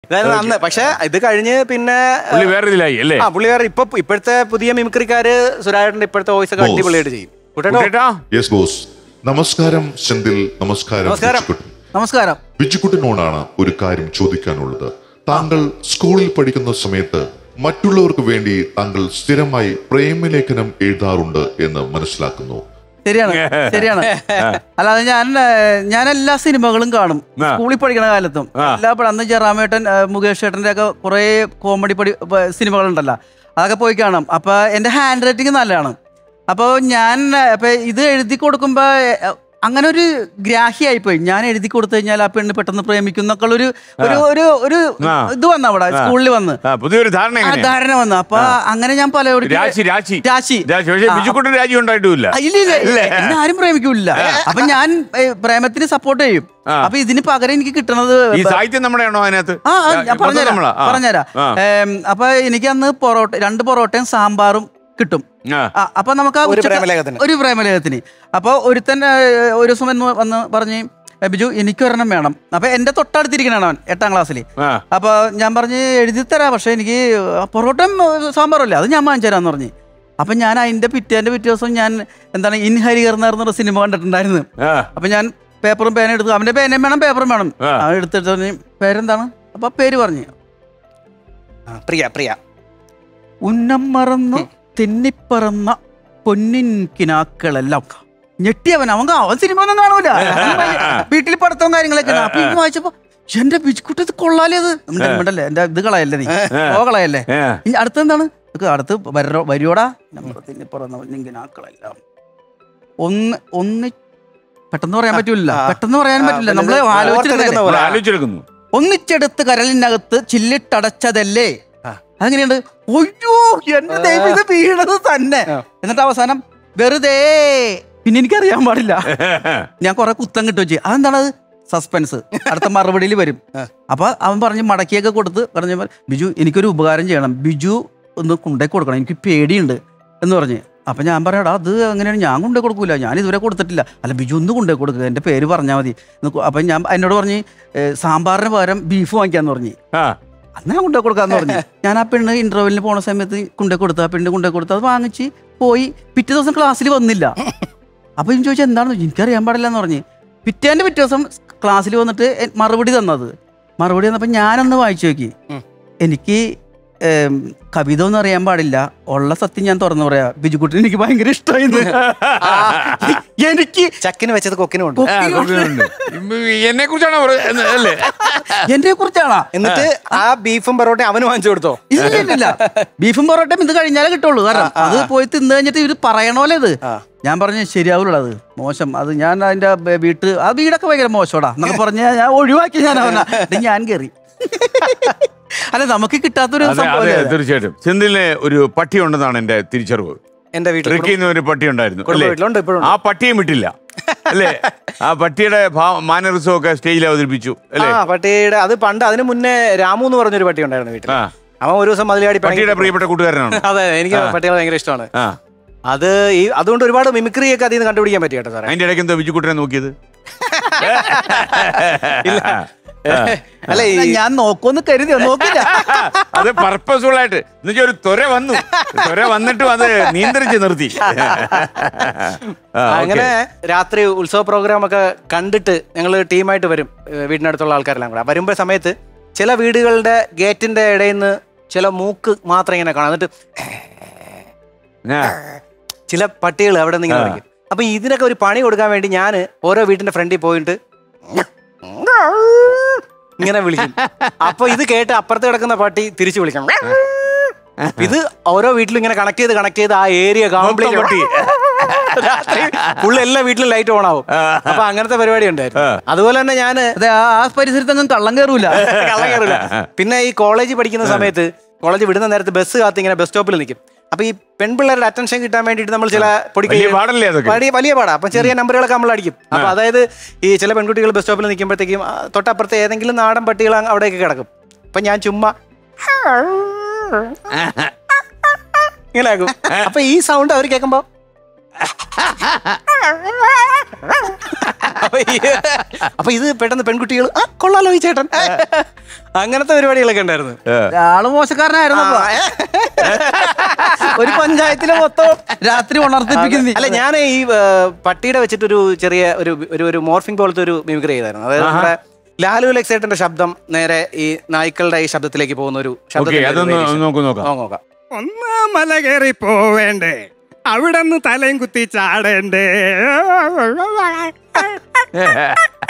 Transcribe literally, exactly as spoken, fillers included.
ഇതായിരുന്നു അന്ന്. പക്ഷെ ഇത് കഴിഞ്ഞ് പിന്നെ വേറെ ഇതിലായി അല്ലേ? ആ പുള്ളി വേറെ ഇപ്പൊ ഇപ്പോഴത്തെ പുതിയ മിമിക്രിക്കാര് സുരാജേട്ടന്റെ ഇപ്പോഴത്തെ വോയിസ് ഒക്കെ അടിപൊളിയായിട്ട് ചെയ്യും. നമസ്കാരം സെന്തിൽ. നമസ്കാരം. നമസ്കാരം. ബിജുക്കുട്ടനോടാണ് ഒരു കാര്യം ചോദിക്കാനുള്ളത്. താങ്കൾ സ്കൂളിൽ പഠിക്കുന്ന സമയത്ത് മറ്റുള്ളവർക്ക് വേണ്ടി താങ്കൾ സ്ഥിരമായി പ്രേമലേഖനം എഴുതാറുണ്ട് എന്ന് മനസ്സിലാക്കുന്നു. ശരിയാണ്, ശരിയാണ്. അല്ലാതെ ഞാൻ ഞാൻ എല്ലാ സിനിമകളും കാണും സ്കൂളിൽ പഠിക്കുന്ന കാലത്തും. എല്ലാ അന്ന് ജയറാമേട്ടൻ, മുകേഷ് ഏട്ടൻ്റെ ഒക്കെ കുറെ കോമഡി പടി സിനിമകളുണ്ടല്ലോ, അതൊക്കെ പോയി കാണും. അപ്പൊ എന്റെ ഹാൻഡ് റൈറ്റിംഗ് നല്ലതാണ്. അപ്പോൾ ഞാൻ അപ്പൊ ഇത് എഴുതി കൊടുക്കുമ്പോ അങ്ങനെ ഒരു ഗ്രാഹ്യായിപ്പോയി. ഞാൻ എഴുതി കൊടുത്തു കഴിഞ്ഞാൽ ആ പെണ്ണ് പെട്ടെന്ന് പ്രേമിക്കും എന്നൊക്കെ ഒരു ഒരു ഒരു ഇത് വന്നു അവിടെ സ്കൂളിൽ വന്ന് പുതിയൊരു ധാരണ വന്നു. അപ്പൊ അങ്ങനെ ഞാൻ പലരോടും എന്നെ ആരും പ്രേമിക്കൂല. അപ്പൊ ഞാൻ പ്രേമത്തിന് സപ്പോർട്ട് ചെയ്യും. അപ്പൊ ഇതിന് പകരം എനിക്ക് കിട്ടണത് പറഞ്ഞുതരാം പറഞ്ഞുതരാം അപ്പൊ എനിക്ക് അന്ന് പൊറോട്ട രണ്ട് പൊറോട്ടയും സാമ്പാറും കിട്ടും. അപ്പൊ നമുക്ക് ഒരു പ്രേമലേഖത്തിന് അപ്പൊ ഒരുത്തൻ ഒരു ദിവസം വന്ന് പറഞ്ഞ് ബിജു എനിക്കൊരെണ്ണം വേണം. അപ്പൊ എന്റെ തൊട്ടടുത്തിരിക്കണാണ് അവൻ എട്ടാം ക്ലാസ്സിൽ. അപ്പൊ ഞാൻ പറഞ്ഞ് എഴുതി തരാം, പക്ഷെ എനിക്ക് പൊറോട്ടയും സാമ്പാറും അല്ലേ, അത് ഞാൻ വാങ്ങിച്ചു തരാന്ന് പറഞ്ഞ്. അപ്പൊ ഞാൻ അതിന്റെ പിറ്റേന്റെ പിറ്റേ ദിവസം ഞാൻ എന്താണ് ഇൻ ഹരിഹർ എന്ന് പറഞ്ഞ സിനിമ കണ്ടിട്ടുണ്ടായിരുന്നു. അപ്പൊ ഞാൻ പേപ്പറും പേന എടുത്തു. അവന്റെ പേനയും വേണം പേപ്പറും വേണം. അവൻ എടുത്തിട്ട് പറഞ്ഞ് പേരെന്താണ്? അപ്പൊ പേര് പറഞ്ഞു പ്രിയ. പ്രിയ ഉന്നം മറന്നു തെന്നിപ്പറന്ന പൊന്നിൻ കിനാക്കളെല്ലാം. ഞെട്ടിയവൻ അവൻ അവൻ സിനിമ ഒന്നും കാണൂല, വീട്ടിൽ പഠിത്തവും കാര്യങ്ങളൊക്കെ. അപ്പൊ ഇത് വായിച്ചപ്പോ എന്റെ ബിജുക്കുട്ടി ഇത് കൊള്ളാലേ, അത് ഉണ്ടല്ലേ എന്റെ ഇത് കളയല്ലേ, നീ ഓ കളയല്ലേ. അടുത്തെന്താണ് അടുത്ത് വരുവോടാ തെന്നിപ്പറന്ന പൊന്നിൻ കിനാക്കളെല്ലാം. ഒന്ന് ഒന്ന് പെട്ടെന്ന് പറയാൻ പറ്റൂല, പെട്ടെന്ന് പറയാൻ പറ്റില്ല, നമ്മള് ആലോചിച്ചെടുക്കുന്നു. ഒന്നിച്ചെടുത്ത് കരലിനകത്ത് ചില്ലിട്ടടച്ചതല്ലേ. അതെങ്ങനെയുണ്ട്? ഒയ്യോ എന്റെ ദൈവം ഇത് വീണത് തന്നെ. എന്നിട്ട് അവസാനം വെറുതെ പിന്നെ എനിക്കറിയാൻ പാടില്ല. ഞാൻ കുറെ കുത്തം കിട്ടും ചെയ്യും. അതെന്താണത്? സസ്പെൻസ്, അടുത്ത മറുപടിയിൽ വരും. അപ്പൊ അവൻ പറഞ്ഞ് മടക്കിയൊക്കെ കൊടുത്ത് പറഞ്ഞ ബിജു എനിക്കൊരു ഉപകാരം ചെയ്യണം, ബിജു ഒന്ന് കൊണ്ടേ കൊടുക്കണം, എനിക്ക് പേടിയുണ്ട് എന്ന് പറഞ്ഞ്. അപ്പൊ ഞാൻ പറയാടാ അത് അങ്ങനെയാണ്, ഞാൻ കൊണ്ടേ കൊടുക്കൂല, ഞാൻ ഇതുവരെ കൊടുത്തിട്ടില്ല. അല്ല ബിജു ഒന്ന് കൊണ്ടേ കൊടുക്കുക, എന്റെ പേര് പറഞ്ഞാൽ മതി. അപ്പൊ ഞാൻ എന്നോട് പറഞ്ഞ് സാമ്പാറിന് പകരം ബീഫ് വാങ്ങിക്കാന്ന് പറഞ്ഞ്. അന്ന് ഞാൻ കൊണ്ടേ കൊടുക്കാന്ന് പറഞ്ഞു. ഞാൻ ആ പെണ്ണ് ഇന്റർവെല്ലിന് പോണ സമയത്ത് കൊണ്ടേ കൊടുത്തു. ആ പെണ്ണ് കൊണ്ടേ കൊടുത്തു, അത് വാങ്ങിച്ച് പോയി. പിറ്റേ ദിവസം ക്ലാസ്സിൽ വന്നില്ല. അപ്പൊ ഞാൻ ചോദിച്ചാൽ എന്താണെന്ന് ചോദിച്ചു. എനിക്കറിയാൻ പാടില്ല എന്ന് പറഞ്ഞ്. പിറ്റേന്റെ പിറ്റേ ദിവസം ക്ലാസ്സിൽ വന്നിട്ട് മറുപടി തന്നത് മറുപടി തന്നപ്പോ ഞാനൊന്ന് വായിച്ചു നോക്കി. എനിക്ക് കവിത ഒന്നും അറിയാൻ പാടില്ല, ഉള്ള സത്യം ഞാൻ തുറന്നു പറയാ, ബിജുക്കുട്ടി എനിക്ക് ഭയങ്കര ഇഷ്ടമായിരുന്നു. എനിക്ക് ചക്കിന് വെച്ചത് കൊക്കിനുണ്ട് എന്നെ കുറിച്ചാണ് എന്നെ കുറിച്ചാണ്. എന്നിട്ട് ആ ബീഫും പൊറോട്ടയും അവന് വാങ്ങിച്ചു കൊടുത്തോ? ഇല്ല, ബീഫും പൊറോട്ടയും ഇത് കഴിഞ്ഞാലേ കിട്ടുള്ളൂ. കാരണം അത് പോയി തിന്നു കഴിഞ്ഞിട്ട് ഇവര് പറയണോലെ ഇത്. ഞാൻ പറഞ്ഞു ശരിയാവൂല, അത് മോശം, അത് ഞാൻ അതിന്റെ വീട്ട് ആ വീടൊക്കെ ഭയങ്കര മോശോടാ എന്നൊക്കെ പറഞ്ഞ ഞാൻ ഒഴിവാക്കി. ഞാൻ അവനാ ഞാൻ കയറി. അല്ല നമുക്ക് കിട്ടാത്തൊരു തീർച്ചയായിട്ടും. സെന്തിലിന് ഒരു പട്ടി ഉണ്ടെന്നാണ് എന്റെ തിരിച്ചറിവ്. എന്റെ വീട്ടിൽ ഒരു പട്ടി ഉണ്ടായിരുന്നു, ആ പട്ടിയും വിട്ടില്ല അല്ലേ? ആ പട്ടിയുടെ മാനറിസം ഒക്കെ സ്റ്റേജിൽ അവതരിപ്പിച്ചു അല്ലേ? പട്ടിയുടെ അത് പണ്ട് അതിന് മുന്നേ രാമു എന്ന് പറഞ്ഞൊരു പട്ടി ഉണ്ടായിരുന്നു വീട്ടിൽ. അവൻ ഒരു ദിവസം മതിലാടി പട്ടിയുടെ പ്രിയപ്പെട്ട കൂട്ടുകാരനാണ്. അതെ, എനിക്ക് പട്ടികളെ ഭയങ്കര ഇഷ്ടമാണ്. അത് ഈ അതുകൊണ്ട് ഒരുപാട് മിമിക്രി ഒക്കെ അതിൽ നിന്ന് കണ്ടുപിടിക്കാൻ പറ്റി കേട്ടോ സാറേ. അതിന്റെ ഇടയ്ക്ക് എന്താ ബിജുക്കുട്ടനെ നോക്കിയത്? അല്ല ഞാൻ നോക്കുമെന്ന് കരുതിയോ? നോക്കില്ല. അത് പർപ്പസ്ഫുൾ ആയിട്ട് എന്നുവെച്ചാൽ ഒരു ത്വര വന്നു, ത്വര വന്നിട്ടും അത് നിയന്ത്രിച്ച് നിർത്തി. അങ്ങനെ രാത്രി ഉത്സവ പ്രോഗ്രാം ഒക്കെ കണ്ടിട്ട് ഞങ്ങൾ ടീമായിട്ട് വരും, വീടിനടുത്തുള്ള ആൾക്കാരെല്ലാം കൂടെ. വരുമ്പോ സമയത്ത് ചില വീടുകളുടെ ഗേറ്റിന്റെ ഇടയിൽ നിന്ന് ചില മൂക്ക് മാത്രം ഇങ്ങനെ കാണാം. എന്നിട്ട് ചില പട്ടികൾ അവിടെ നിന്ന് ഇങ്ങനെ വിളിക്കും. അപ്പൊ ഇതിനൊക്കെ ഒരു പണി കൊടുക്കാൻ വേണ്ടി ഞാൻ ഓരോ വീട്ടിന്റെ ഫ്രണ്ടിൽ പോയിട്ട് ഇങ്ങനെ വിളിക്കും. അപ്പൊ ഇത് കേട്ട് അപ്പുറത്ത് കിടക്കുന്ന പട്ടി തിരിച്ചു വിളിക്കണം. ഇത് ഓരോ വീട്ടിലും ഇങ്ങനെ കണക്ട് ചെയ്ത് കണക്ട് ചെയ്ത് ആ ഏരിയ കംപ്ലീറ്റ് പട്ടി ഫുള്ള് എല്ലാ വീട്ടിലും ലൈറ്റ് ഓൺ ആവും. അപ്പൊ അങ്ങനത്തെ പരിപാടി ഉണ്ടായിരുന്നു. അതുപോലെ തന്നെ ഞാൻ ആ പരിസരത്തൊന്നും കള്ളം കയറൂല കള്ളം കയറൂല പിന്നെ ഈ കോളേജിൽ പഠിക്കുന്ന സമയത്ത് കോളേജ് വിടുന്ന നേരത്ത് ബസ് കാത്ത് ഇങ്ങനെ ബസ് സ്റ്റോപ്പിൽ നിൽക്കും. അപ്പൊ ഈ പെൺപിള്ളേരുടെ അറ്റൻഷൻ കിട്ടാൻ വേണ്ടിയിട്ട് നമ്മൾ ചില പൊടിക്കൈ വലിയ പാടാ. അപ്പൊ ചെറിയ നമ്പറുകളൊക്കെ നമ്മൾ അടിക്കും. അപ്പൊ അതായത് ഈ ചില പെൺകുട്ടികൾ ബസ് സ്റ്റോപ്പിൽ നിൽക്കുമ്പോഴത്തേക്കും തൊട്ടപ്പുറത്ത് ഏതെങ്കിലും നാടൻ പട്ടികൾ അവിടേക്ക് കിടക്കും. അപ്പൊ ഞാൻ ചുമ്മാ ഇങ്ങനെ ആക്കും. അപ്പൊ ഈ സൗണ്ട് അവർ കേൾക്കുമ്പോ അപ്പൊ ഇത് പെട്ടെന്ന് പെൺകുട്ടികൾ ആ കൊള്ളാലോ ഈ ചേട്ടൻ, അങ്ങനത്തെ പരിപാടികളൊക്കെ ഉണ്ടായിരുന്നു. ആള് മോശക്കാരനായിരുന്നു. ഒരു പഞ്ചായത്തിലെ മൊത്തം രാത്രി ഉണർത്തിപ്പിക്കുന്നു. അല്ല, ഞാൻ ഈ പട്ടിയുടെ വെച്ചിട്ടൊരു ചെറിയ ഒരു ഒരു മോർഫിംഗ് പോലത്തെ ഒരു മിമിക്രി ചെയ്തായിരുന്നു. അതായത് നമ്മുടെ ലാലു ലക്സേട്ടന്റെ ശബ്ദം നേരെ ഈ നായ്ക്കളുടെ ഈ ശബ്ദത്തിലേക്ക് പോകുന്ന ഒരു ശബ്ദം നോക്കാം. ഒന്ന് മല കയറി പോവേണ്ടേ, അവിടെ നിന്ന് തലയും കുത്തി ചാടേണ്ടേ.